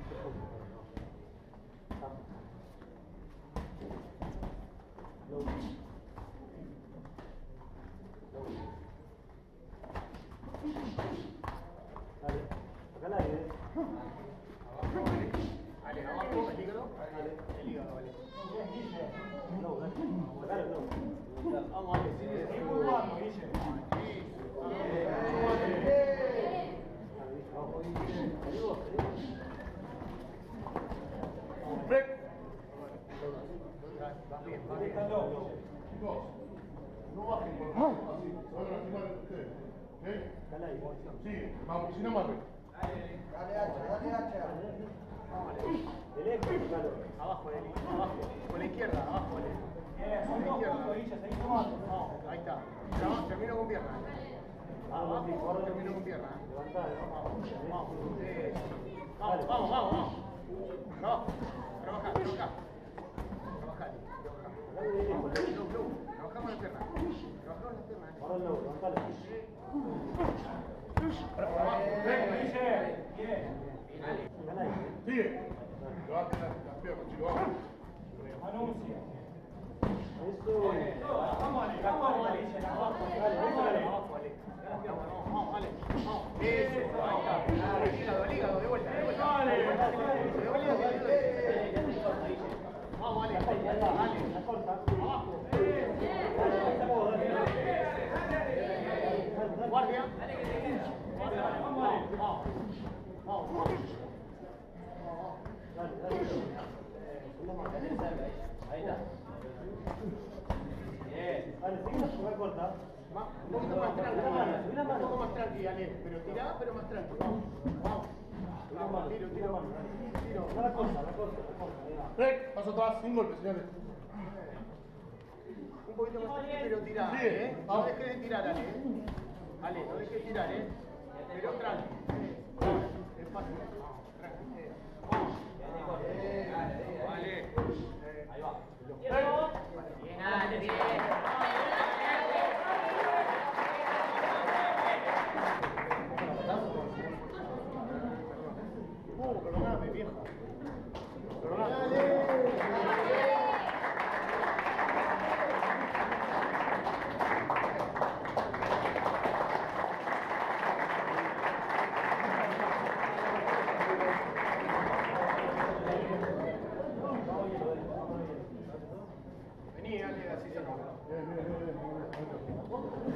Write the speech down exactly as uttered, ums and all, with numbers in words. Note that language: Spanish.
Dale, acá la aire. Abajo, vale. Vale, abajo, el hígado. Vale, el hígado, vale. No, dale. Dale, no. Vamos, vale. Es muy bueno, Guille. Break. Va bien, va bien. Chicos, no bajen por así, se van a lastimar ustedes. ¿Ok? Dale ahí. Sí, vamos, si no amarre. Dale hacha, dale hacha. De lejos, claro. Abajo, Eli, abajo. Con la izquierda, abajo, Eli. Bien, son dos puntos, Guille, seguí tomando. No, ahí está. Traba- Termino con pierna. Vamos, sí, corre. Termino con pierna. Levantá, Vamos, vamos. Eso. Vamos, vamos, vamos, vamos. Trabaja, trabaja, trabaja. Trabaja, Eli, trabaja. Low, low. Trabajamos las piernas. Trabajamos las piernas. ahora no, levantale. Bien, Guille. Bien. Dale ahí. Sigue. Levanten las, las piernas, chicos, vamos. Anuncia. Eso. Vamos, Ale, vamos, Ale, Guille, abajo. Vamos, Ale, vamos, Ale. Vamos, vamos, Ale. Vamos. Eso, ahí está. El hígado, el hígado, de vuelta, de vuelta. Dale. De vuelta, de vuelta, de vuelta. Vamos, Ale. Ale. La corta. Abajo. Guardia. Guardia, vale. Vamos, Ale. Vamos. Vamos, vamos. Dale, dale. Ahí está. Bien. Dale, sigue la corta. Más- Un poquito más tranqui, un poco más tranqui, Ale, pero tirá, pero más tranqui. Vamos, vamos. Vamos, tiro, tiro, tiro. No la corta, la corta, la corta. Ahí va. Break, paso atrás, sin golpe, señores. Un poquito más tranqui, pero tirá, Sí, ¿eh? No vamos. dejes de tirar, Ale. Ale, no dejes de tirar, ¿eh? Pero tranqui. Es fácil. Vamos, tranqui. eh. Vamos. Vale. Ahí va. Bien, Ale, bien. Uh, perdóname, vieja. Perdóname. Vení, Ale, así se nos. Bien, bien, bien, bien.